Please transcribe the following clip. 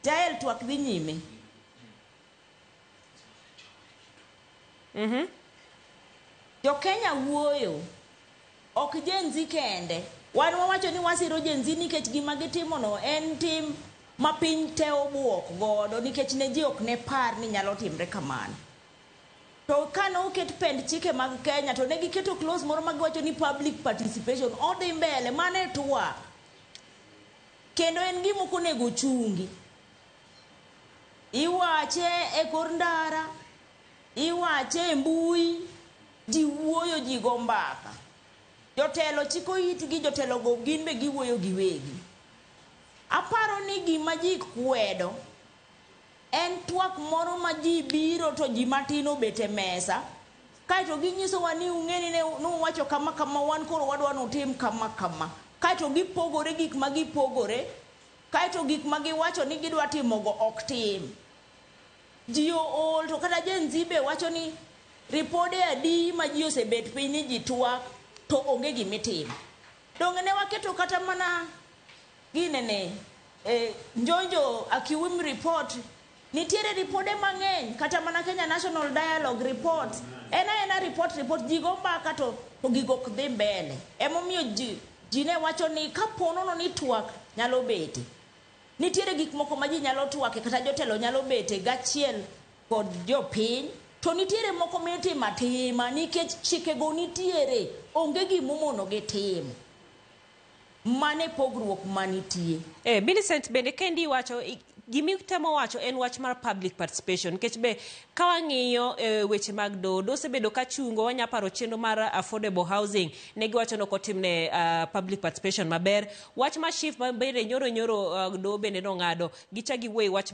Jael twak dhi nyime. Jo Kenya wuoyo, ok Gen Z kende. Wan wawacho ni wasiro Gen Z nikech gima gitimono en tim ma piny te obuok godo nikech ne ji ok ne par ni nyalo timre kamano. To kane oket pend chike mag Kenya to ne giketo clause moro ma giwacho ni public participation odhi mbele mane twak. Kendo en gima ok onego chungi. Iwache e kor ndara, iwache e mbui, ji wuoyo, ji go mbaka. Jotelo chiko itgi, jotelo go gin be giwuoyo giwegi. Aparo ni gima ji kwedo en twak moro ma ji biro to ji matino bete mesa, kaito ginyisowa ni ung'eni ne uwacho kama kama, wan koro wadwa notim kama kama. Kaito gipogore gik ma gipogore, kaito gik ma giwacho ni gidwa timogo ok tim. Ji ool, to kata Gen Z be wacho ni ripode adi ma ji osebet piny ni ji twak to onge gimitimo. Donge ne waketo kata mana ginene Njonjo Akiwim report, nitiere ripode mang'eny, kata mana Kenya National Dialogue report, ena report ji go mbaka to gigo ok dhi mbele. Emomiyo ji ne wacho ni kaponono ni twak nyalo bete. Nitiere gik moko ma ji nyalo twake, kata jotelo nyalo bete gachiel kod jopiny, to nitiere moko mitimo atima nikech chikego nitiere, onge gimomono gitimo. Mane pogruok manitie. Millicent, bende kendi wacho gimitemo wacho en wach mar public participation, nikech be kawang'iyo weche mag dodo osebedo ka chungo, wanya paro chenro mar affordable housing ne giwacho no kotimne public participation maber. Wach ma shift bende nyoro do bende no ng'ado gicha giwuoyo wach